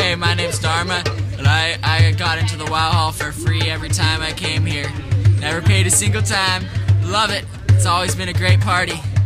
Hey, my name's Dharma, and I got into the Wow Hall for free every time I came here. Never paid a single time. Love it. It's always been a great party.